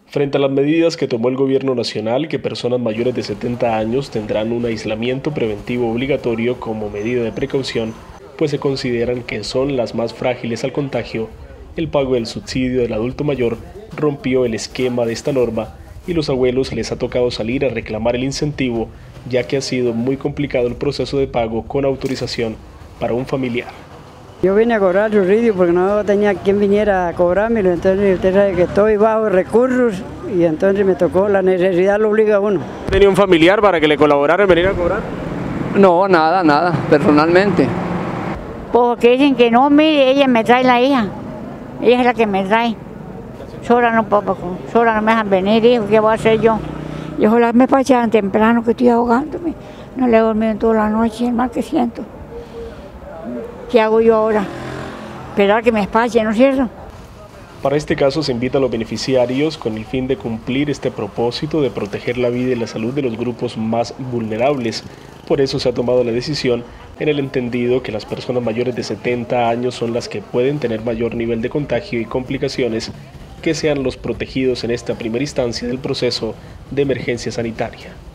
Frente a las medidas que tomó el gobierno nacional, que personas mayores de 70 años tendrán un aislamiento preventivo obligatorio como medida de precaución, pues se consideran que son las más frágiles al contagio, el pago del subsidio del adulto mayor rompió el esquema de esta norma y los abuelos les ha tocado salir a reclamar el incentivo, ya que ha sido muy complicado el proceso de pago con autorización para un familiar. Yo vine a cobrar subsidio porque no tenía quien viniera a cobrármelo, entonces usted sabe que estoy bajo recursos y entonces me tocó, la necesidad lo obliga a uno. ¿Tenía un familiar para que le colaborara en venir a cobrar? No, nada, personalmente. Porque dicen que no, mire, ella me trae la hija, ella es la que me trae. Sola no puedo, sola no me dejan venir, hijo, ¿qué voy a hacer yo? Y ojalá me pasean temprano que estoy ahogándome, no le he dormido en toda la noche, el mal que siento. ¿Qué hago yo ahora? Esperar que me despache, ¿no es cierto? Para este caso se invita a los beneficiarios con el fin de cumplir este propósito de proteger la vida y la salud de los grupos más vulnerables. Por eso se ha tomado la decisión en el entendido que las personas mayores de 70 años son las que pueden tener mayor nivel de contagio y complicaciones, que sean los protegidos en esta primera instancia del proceso de emergencia sanitaria.